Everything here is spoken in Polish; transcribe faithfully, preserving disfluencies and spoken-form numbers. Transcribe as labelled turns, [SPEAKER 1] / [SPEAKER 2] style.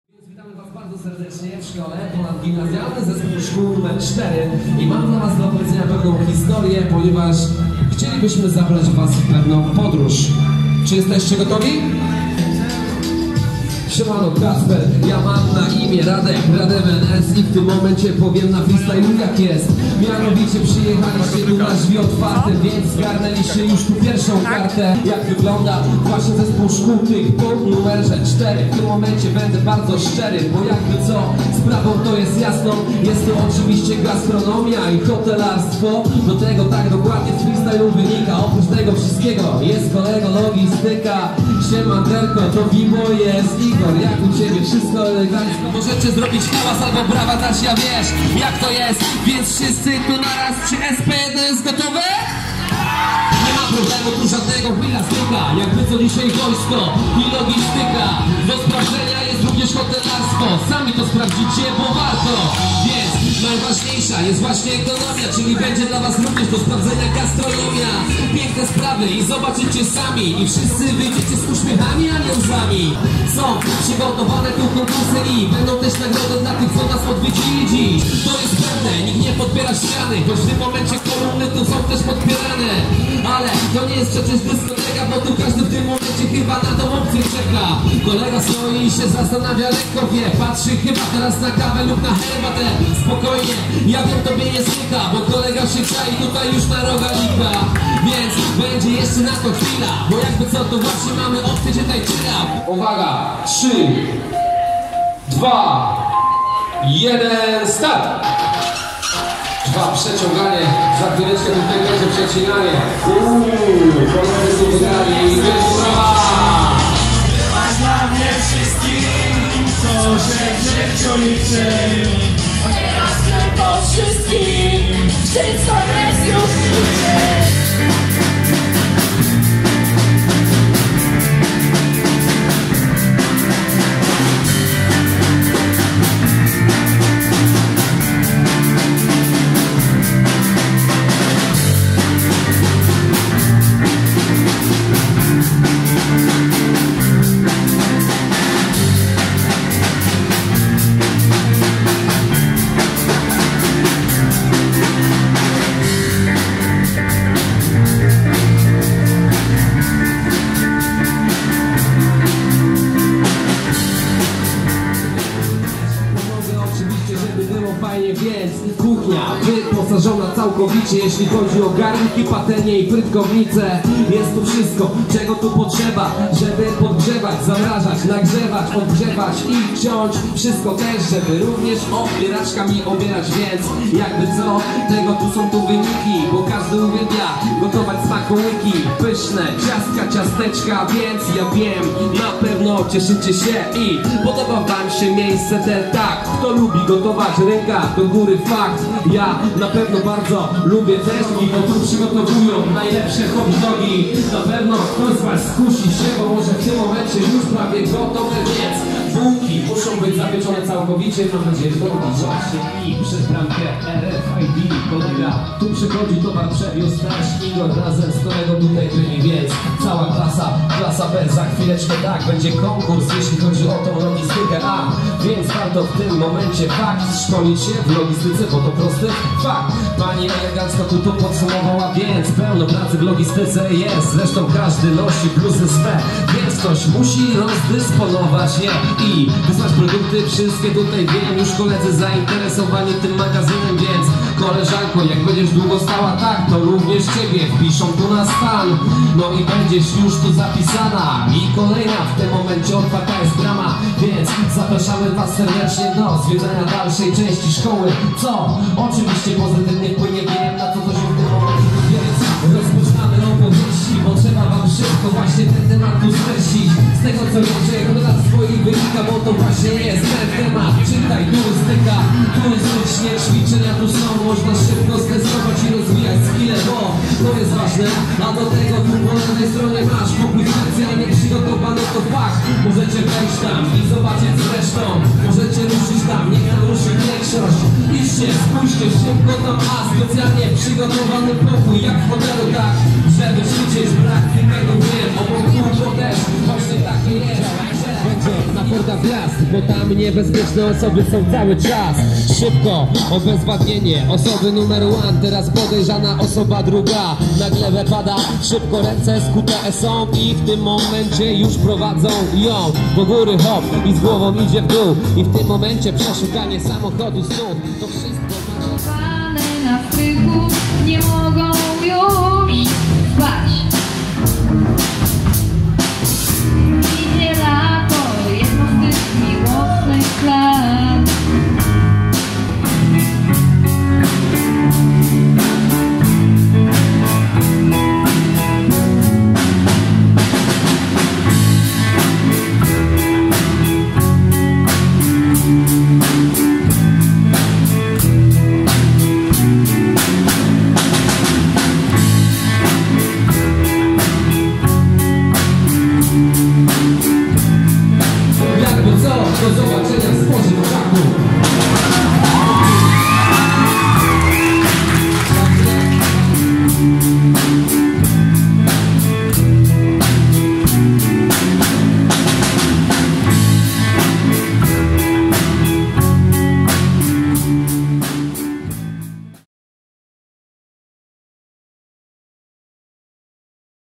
[SPEAKER 1] Więc witamy Was bardzo serdecznie w szkole ponadgimnazjalny zespół szkół numer cztery i mam dla Was do opowiedzenia pewną historię, ponieważ chcielibyśmy zabrać Was w pewną podróż. Czy jesteście gotowi? Siemano, Kasper, ja mam na imię Radek, Radeven S i w tym momencie powiem na freestylu jak jest. Mianowicie przyjechaliście tu na drzwi otwarte, więc zgarnęliście już tu pierwszą kartę. Jak wygląda właśnie zespół szkół tych po numerze cztery. W tym momencie będę bardzo szczery, bo jakby co, sprawą to jest jasną. Jest to oczywiście gastronomia i hotelarstwo. Do tego tak dokładnie z freestylu wynika. Oprócz tego wszystkiego jest kolego logistyka. Siemanderko, to B-boy jest Igor. Jak u Ciebie wszystko elegancko. Możecie zrobić hałas albo brawa dać, ja wiesz jak to jest. Więc wszyscy tu naraz, czy S P jeden jest gotowe? Nie ma problemu, tu żadnego chwilastyka. Jakby co dzisiaj wojsko i logistyka. Do sprawdzenia jest również hotelarstwo. Sami to sprawdzicie, bo warto. Więc najważniejsza jest właśnie ekonomia, czyli będzie dla Was również do sprawdzenia gastronomia. Piękne sprawy i zobaczycie sami. I wszyscy wyjdziecie z uśmiechami, a nie łzami. Są przygotowane tu konkursy i będą też nagrody dla tych, co nas odwiedzili dziś. To jest pewne, nikt nie podpiera ściany, choć w tym momencie kolumny tu są też podpierane. Ale to nie jest przecież dyskoteka, bo tu każdy w tym momencie chyba na tą opcję czeka. Kolega stoi i się zastanawia, lekko wie, patrzy chyba teraz na kawę lub na herbatę. Spokojnie, ja wiem, tobie nie słycha, bo kolega się czai tutaj już na rogalika. Więc będzie jeszcze na to chwila, bo jakby co, to właśnie mamy opcję gdzie tańczyna. Uwaga, trzy, dwa, jeden, start! Dwa przeciąganie, za chwileczkę tutaj będzie przecinanie. Uuu, koledzy są wygrali i wyszła!
[SPEAKER 2] Byłaś dla mnie wszystkim, co się w życiu liczy. Teraz tylko wszystkim, wszystko jest już liczy.
[SPEAKER 1] Fajnie, więc kuchnia wyposażona całkowicie, jeśli chodzi o garnki, patelnie i frytkownice. Jest tu wszystko, czego tu potrzeba, żeby podgrzewać, zamrażać, nagrzewać, odgrzewać i ciąć. Wszystko też, żeby również obieraczkami obierać, więc jakby co, tego tu są tu wyniki, bo każdy uwielbia gotować smakołyki, pyszne ciastka, ciasteczka, więc ja wiem, na pewno cieszycie się i podoba Wam się miejsce te, tak, kto lubi gotować, ręka do góry, fakt. Ja na pewno bardzo lubię też i bo tu przygotowują najlepsze hot dogi. Na pewno ktoś z Was skusi się, bo może w tym momencie już prawie gotowe, więc bułki muszą być zapieczone całkowicie. Mam nadzieję, że to właśnie i przed bramkę R F I D kolega. Tu przychodzi towar, przewiózł nasz Igor razem z kolegą tutaj byli, więc cała klasa, klasa B. Za chwileczkę tak, będzie konkurs, jeśli chodzi o tą logistykę, a więc warto w tym momencie fakt szkolić się w logistyce, bo to prosty fakt. Pani elegancko tu to podsumowała, więc pełno pracy w logistyce jest. Zresztą każdy nosi bluzy swe, więc ktoś musi rozdysponować je i wysłać produkty. Wszystkie tutaj wiem, już koledzy zainteresowani tym magazynem, więc koleżanko, jak będziesz długo stała tak, to również Ciebie wpiszą tu na stan. No i będziesz już tu zapisana i kolejna w tym momencie otwarta jest brama, więc zapraszamy Was serdecznie do zwiedzania dalszej części szkoły, co oczywiście pozytywnie wpłynie, wiem na co to się w tym momencie, więc rozpoczynamy opowieści, bo trzeba Wam szybko właśnie ten temat tu streścić. Z tego co wiecie, na swoich wynika, bo to właśnie jest ten temat. Czytaj, turystyka, turystycznie ćwiczenia tu są, można szybko stestować i rozwijać skille, bo to jest ważne. A do tego tu po lewej stronie masz pokój specjalnie przygotowany, to fakt. Możecie wejść tam i zobaczyć zresztą, możecie ruszyć tam, niech tam ruszy większość. Idźcie, spójrzcie szybko tam, a specjalnie przygotowany pokój, jak w hotelu, tak, żeby ćwiczyć praktykę, no wiem, obok kurwa też właśnie takie jest. Będzie na porta wjazd, bo tam niebezpieczne osoby są cały czas. Szybko, obezwładnienie osoby numer one, teraz podejrzana osoba druga. Nagle wypada, szybko ręce skute są i w tym momencie już prowadzą ją do góry, hop, i z głową idzie w dół. I w tym momencie przeszukanie samochodu znów. To wszystko
[SPEAKER 2] na styku, nie mogą